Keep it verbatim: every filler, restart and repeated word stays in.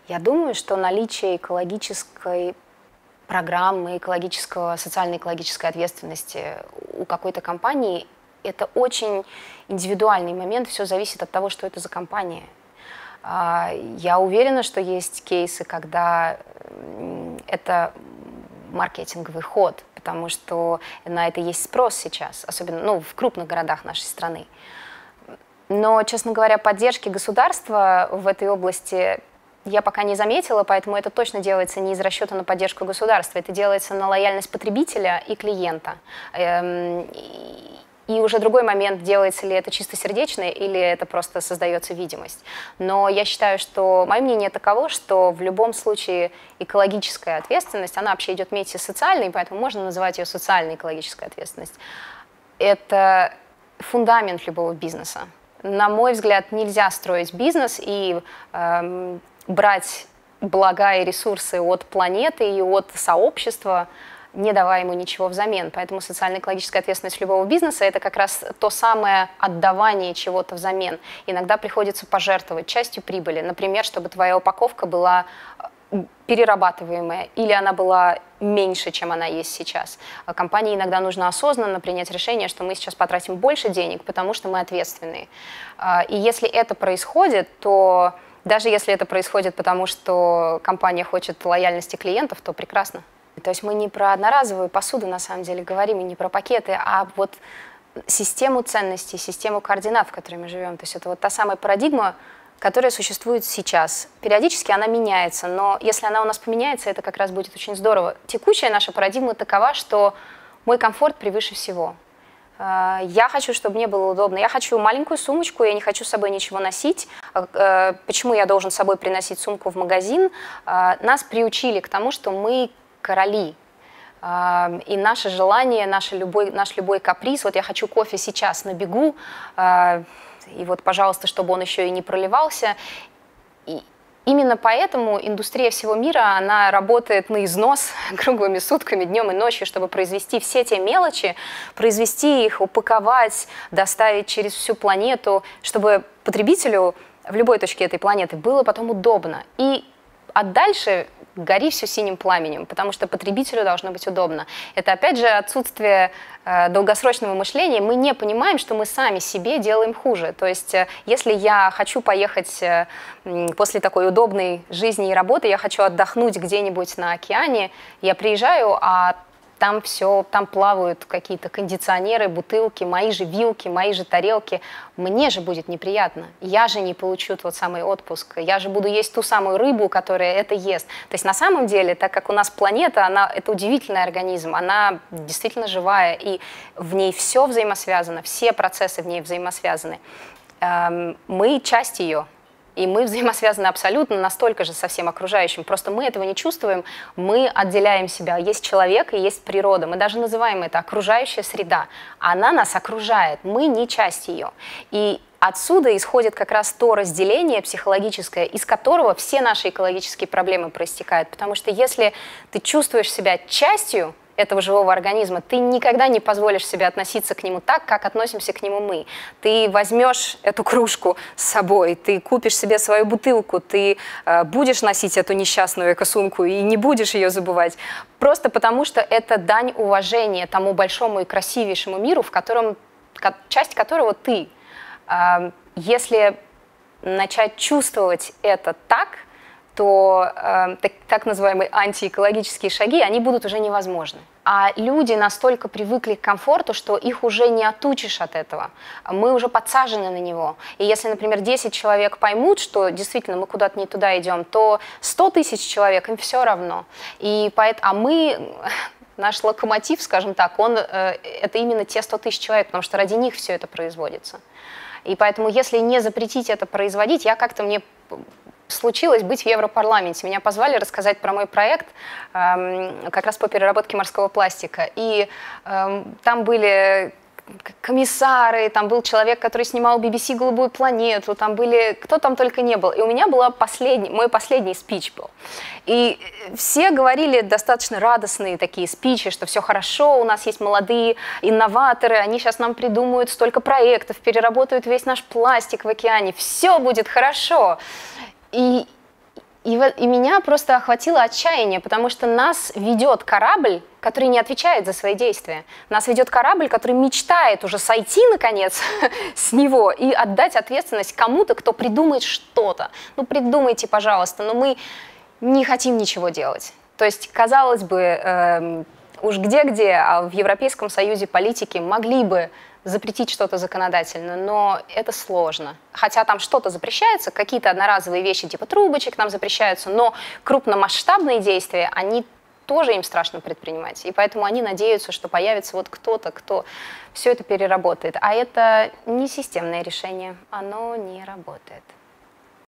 Я думаю, что наличие экологической программы, экологического, социально-экологической ответственности у какой-то компании – это очень индивидуальный момент, все зависит от того, что это за компания. Я уверена, что есть кейсы, когда это маркетинговый ход, потому что на это есть спрос сейчас, особенно ну, в крупных городах нашей страны. Но, честно говоря, поддержки государства в этой области я пока не заметила, поэтому это точно делается не из расчета на поддержку государства, это делается на лояльность потребителя и клиента. И уже другой момент, делается ли это чистосердечно или это просто создается видимость. Но я считаю, что мое мнение таково, что в любом случае экологическая ответственность, она вообще идет вместе с социальной, поэтому можно называть ее социальной экологической ответственностью. Это фундамент любого бизнеса. На мой взгляд, нельзя строить бизнес и э, брать блага и ресурсы от планеты и от сообщества, не давая ему ничего взамен. Поэтому социально-экологическая ответственность любого бизнеса – это как раз то самое отдавание чего-то взамен. Иногда приходится пожертвовать частью прибыли, например, чтобы твоя упаковка была перерабатываемая или она была меньше, чем она есть сейчас. Компании иногда нужно осознанно принять решение, что мы сейчас потратим больше денег, потому что мы ответственные. И если это происходит, то даже если это происходит потому, что компания хочет лояльности клиентов, то прекрасно. То есть мы не про одноразовую посуду на самом деле говорим, и не про пакеты, а вот систему ценностей, систему координат, в которой мы живем. То есть это вот та самая парадигма, которая существует сейчас. Периодически она меняется, но если она у нас поменяется, это как раз будет очень здорово. Текущая наша парадигма такова, что мой комфорт превыше всего. Я хочу, чтобы мне было удобно. Я хочу маленькую сумочку, я не хочу с собой ничего носить. Почему я должен с собой приносить сумку в магазин? Нас приучили к тому, что мы короли. И наше желание, наш любой, наш любой каприз, вот я хочу кофе сейчас на бегу, и вот, пожалуйста, чтобы он еще и не проливался. И именно поэтому индустрия всего мира, она работает на износ круглыми сутками, днем и ночью, чтобы произвести все те мелочи, произвести их, упаковать, доставить через всю планету, чтобы потребителю в любой точке этой планеты было потом удобно. И а дальше гори все синим пламенем, потому что потребителю должно быть удобно. Это, опять же, отсутствие э, долгосрочного мышления. Мы не понимаем, что мы сами себе делаем хуже. То есть, э, если я хочу поехать э, после такой удобной жизни и работы, я хочу отдохнуть где-нибудь на океане, я приезжаю, а там все, там плавают какие-то кондиционеры, бутылки, мои же вилки, мои же тарелки. Мне же будет неприятно. Я же не получу тот самый отпуск. Я же буду есть ту самую рыбу, которая это ест. То есть на самом деле, так как у нас планета, она, это удивительный организм, она действительно живая, и в ней все взаимосвязано, все процессы в ней взаимосвязаны. Эм, мы часть ее. И мы взаимосвязаны абсолютно настолько же со всем окружающим. Просто мы этого не чувствуем, мы отделяем себя. Есть человек и есть природа. Мы даже называем это окружающая среда. Она нас окружает, мы не часть ее. И отсюда исходит как раз то разделение психологическое, из которого все наши экологические проблемы проистекают. Потому что если ты чувствуешь себя частью этого живого организма, ты никогда не позволишь себе относиться к нему так, как относимся к нему мы. Ты возьмешь эту кружку с собой, ты купишь себе свою бутылку, ты э, будешь носить эту несчастную экосумку и не будешь ее забывать, просто потому что это дань уважения тому большому и красивейшему миру, в котором, часть которого ты. Э, если начать чувствовать это так, то э, так, так называемые антиэкологические шаги, они будут уже невозможны. А люди настолько привыкли к комфорту, что их уже не отучишь от этого. Мы уже подсажены на него. И если, например, десять человек поймут, что действительно мы куда-то не туда идем, то сто тысяч человек, им все равно. И поэтому, а мы... Наш локомотив, скажем так, он, э, это именно те сто тысяч человек, потому что ради них все это производится. И поэтому, если не запретить это производить, я как-то мне... случилось быть в Европарламенте. Меня позвали рассказать про мой проект эм, как раз по переработке морского пластика. И эм, там были комиссары, там был человек, который снимал би би си «Голубую планету», там были, кто там только не был. И у меня была последний, мой последний спич был. И все говорили достаточно радостные такие спичи, что все хорошо, у нас есть молодые инноваторы, они сейчас нам придумают столько проектов, переработают весь наш пластик в океане, все будет хорошо. И И, в, и меня просто охватило отчаяние, потому что нас ведет корабль, который не отвечает за свои действия. Нас ведет корабль, который мечтает уже сойти, наконец, с него и отдать ответственность кому-то, кто придумает что-то. Ну, придумайте, пожалуйста, но мы не хотим ничего делать. То есть, казалось бы, э, уж где-где, а в Европейском Союзе политики могли бы запретить что-то законодательно, но это сложно. Хотя там что-то запрещается, какие-то одноразовые вещи типа трубочек нам запрещаются, но крупномасштабные действия, они тоже им страшно предпринимать. И поэтому они надеются, что появится вот кто-то, кто все это переработает. А это не системное решение, оно не работает.